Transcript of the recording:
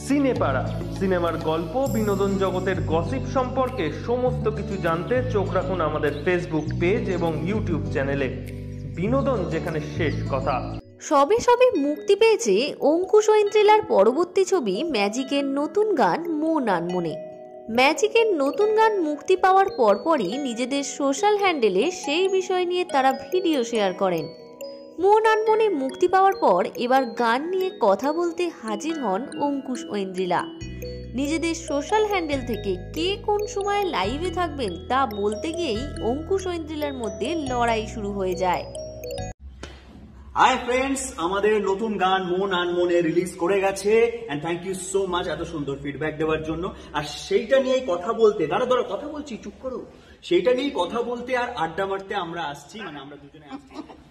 সিনেপাড়া, সিনেমার গল্প, বিনোদন জগতের গসিপ সম্পর্কে সমস্ত কিছু জানতে চোখ রাখুন আমাদের ফেসবুক পেজ এবং ইউটিউব চ্যানেলে। বিনোদন যেখানে শেষ কথা। সবে সবে মুক্তি পেয়েছে অঙ্কুশ ঐন্দ্রিলার পরবর্তী ছবি ম্যাজিকের নতুন গান মন আনমনে। ম্যাজিকের নতুন গান মুক্তি পাওয়ার পরপরই নিজেদের সোশ্যাল হ্যান্ডেলে সেই বিষয় নিয়ে তারা ভিডিও শেয়ার করেন। মন আনমনে মুক্তি পাওয়ার পর এবার গান নিয়ে কথা বলতে হাজির হন অঙ্কুশ ঐন্দ্রিলা। নিজেদের সোশ্যাল হ্যান্ডেল থেকে কে কোন সময় লাইভে থাকবেন তা বলতে গিয়েই অঙ্কুশ ঐন্দ্রিলার মধ্যে লড়াই শুরু হয়ে যায়। হাই ফ্রেন্ডস, আমাদের নতুন গান মন আনমনে রিলিজ করে গেছে and thank you so much এত সুন্দর ফিডব্যাক দেওয়ার জন্য। আর সেইটা নিয়েই কথা বলতে, দাঁড়া কথা বলছি, চুপ করো, সেইটা নিয়েই কথা বলতে আর আড্ডা মারতে আমরা আসছি, আমরা দুজনে আসছি।